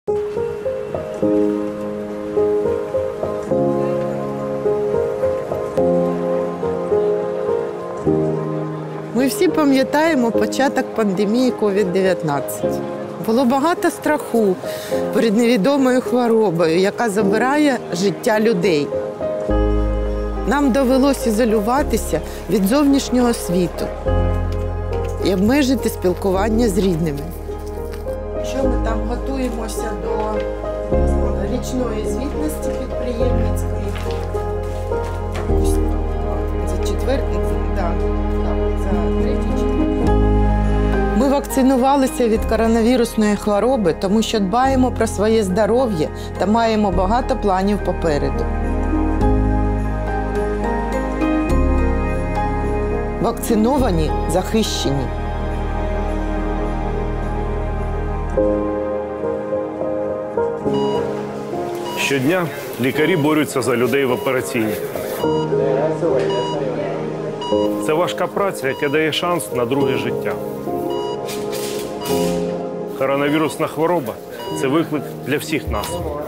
Ми всі пам'ятаємо початок пандемії COVID-19. Було багато страху перед невідомою хворобою, яка забирає життя людей. Нам довелося ізолюватися від зовнішнього світу і обмежити спілкування з рідними. Що ми там готуємося до річної звітності підприємницької. За четвертий, так, за третій. Ми вакцинувалися від коронавірусної хвороби, тому що дбаємо про своє здоров'я та маємо багато планів попереду. Вакциновані, захищені. Щодня лікарі борються за людей в операційній. Це важка праця, яка дає шанс на друге життя. Коронавірусна хвороба – це виклик для всіх нас.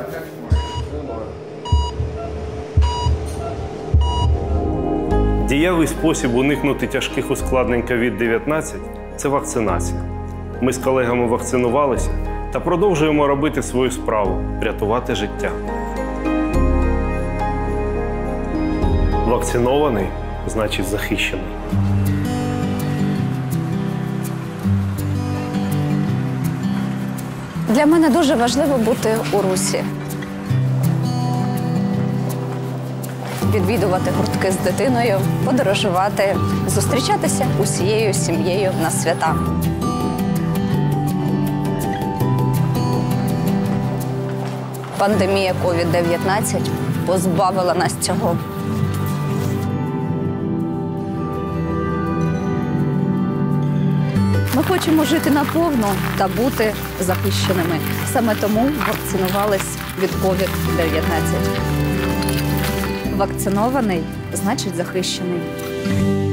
Дієвий спосіб уникнути тяжких ускладнень COVID-19 – це вакцинація. Ми з колегами вакцинувалися та продовжуємо робити свою справу – рятувати життя. Вакцинований – значить захищений. Для мене дуже важливо бути у русі. Відвідувати гуртки з дитиною, подорожувати, зустрічатися усією сім'єю на свята. Пандемія COVID-19 позбавила нас цього. Ми хочемо жити наповну та бути захищеними. Саме тому вакцинувались від COVID-19. Вакцинований – значить захищений.